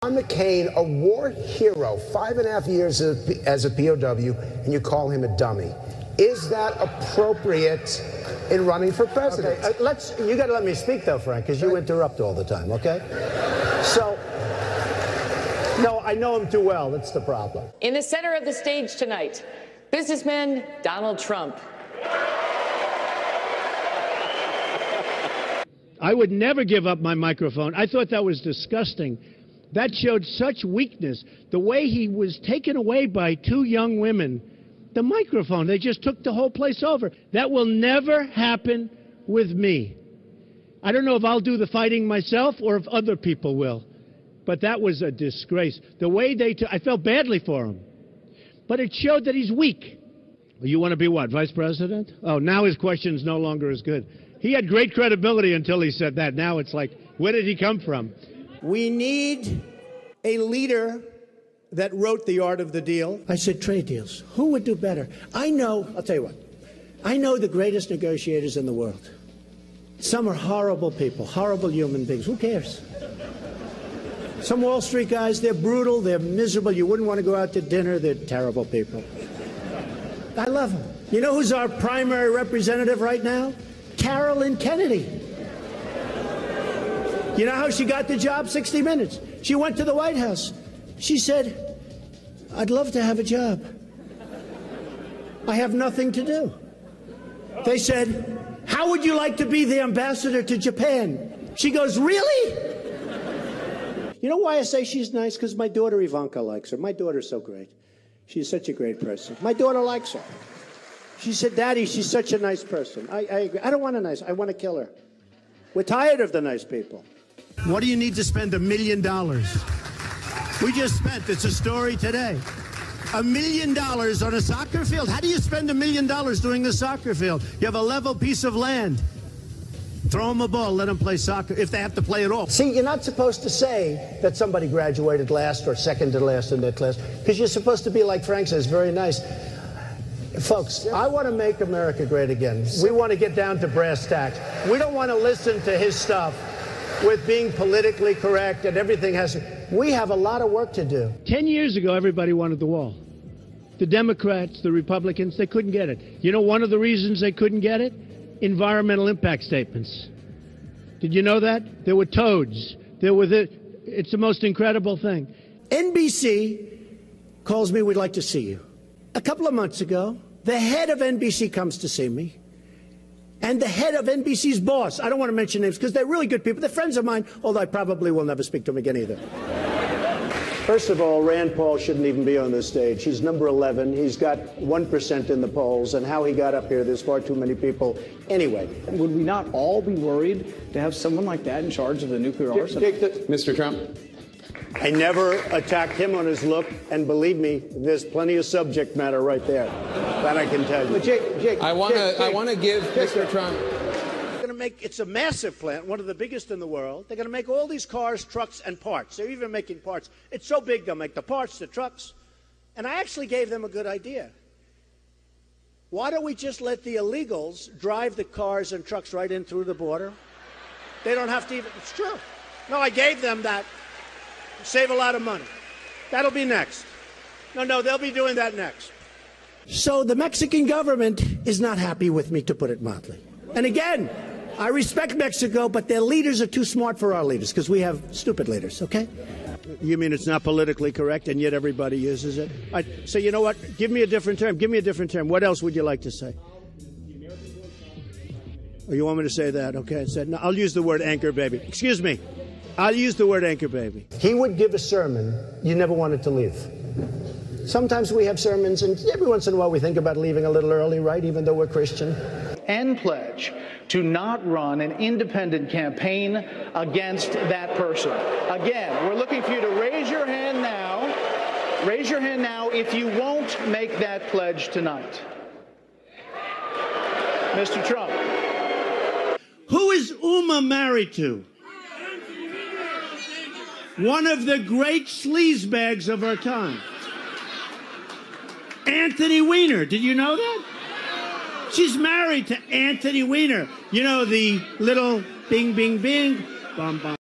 John McCain, a war hero, 5.5 years as a POW, and you call him a dummy. Is that appropriate in running for president? Okay, you got to let me speak, though, Frank, because you interrupt all the time, okay? So, no, I know him too well. That's the problem. In the center of the stage tonight, businessman Donald Trump. I would never give up my microphone. I thought that was disgusting. That showed such weakness. The way he was taken away by two young women, the microphone, they just took the whole place over. That will never happen with me. I don't know if I'll do the fighting myself or if other people will. But that was a disgrace. The way I felt badly for him. But it showed that he's weak. You want to be what, vice president? Oh, now his question's no longer as good. He had great credibility until he said that. Now it's like, where did he come from? We need a leader that wrote The Art of the Deal. I said trade deals. Who would do better? I'll tell you what. I know the greatest negotiators in the world. Some are horrible people, horrible human beings. Who cares? Some Wall Street guys, they're brutal, they're miserable. You wouldn't want to go out to dinner. They're terrible people. I love them. You know who's our primary representative right now? Carolyn Kennedy. You know how she got the job? 60 Minutes. She went to the White House. She said, I'd love to have a job. I have nothing to do. They said, how would you like to be the ambassador to Japan? She goes, really? You know why I say she's nice? Because my daughter Ivanka likes her. My daughter's so great. She's such a great person. My daughter likes her. She said, Daddy, she's such a nice person. I agree. I don't want a nice. I want to kill her. We're tired of the nice people. What do you need to spend $1 million? We just spent, it's a story today, $1 million on a soccer field. How do you spend $1 million doing the soccer field? You have a level piece of land. Throw them a ball, let them play soccer, if they have to play at all. See, you're not supposed to say that somebody graduated last or second to last in their class, because you're supposed to be, like Frank says, very nice. Folks, I want to make America great again. We want to get down to brass tacks. We don't want to listen to his stuff with being politically correct and everything has to... We have a lot of work to do. 10 years ago, everybody wanted the wall. The Democrats, the Republicans, they couldn't get it. You know one of the reasons they couldn't get it? Environmental impact statements. Did you know that? There were toads. It's the most incredible thing. NBC calls me, we'd like to see you. A couple of months ago, the head of NBC comes to see me. And the head of NBC's boss, I don't want to mention names because they're really good people. They're friends of mine, although I probably will never speak to them again either. First of all, Rand Paul shouldn't even be on this stage. He's number 11. He's got 1% in the polls. And how he got up here, there's far too many people. Anyway. Would we not all be worried to have someone like that in charge of the nuclear arsenal? Mr. Trump. I never attacked him on his look, and believe me, there's plenty of subject matter right there. That I can tell you. But Jake, I want to give Mr. Trump. It's a massive plant, one of the biggest in the world. They're going to make all these cars, trucks, and parts. They're even making parts. It's so big, they'll make the parts, the trucks. And I actually gave them a good idea. Why don't we just let the illegals drive the cars and trucks right in through the border? They don't have to even, it's true. No, I gave them that. Save a lot of money. That'll be next. No, they'll be doing that next. So the Mexican government is not happy with me, to put it mildly. And again, I respect Mexico, but their leaders are too smart for our leaders because we have stupid leaders, okay? You mean it's not politically correct and yet everybody uses it? So you know what? Give me a different term. Give me a different term. What else would you like to say? Oh, you want me to say that? Okay. No, I'll use the word anchor baby. Excuse me. I'll use the word anchor baby. He would give a sermon you never wanted to leave. Sometimes we have sermons, and every once in a while we think about leaving a little early, right, even though we're Christian. And pledge to not run an independent campaign against that person. Again, we're looking for you to raise your hand now. Raise your hand now if you won't make that pledge tonight. Mr. Trump. Who is Uma married to? One of the great sleazebags of our time. Anthony Weiner. Did you know that? She's married to Anthony Weiner. You know, the little bing, bing, bing, bum, bum.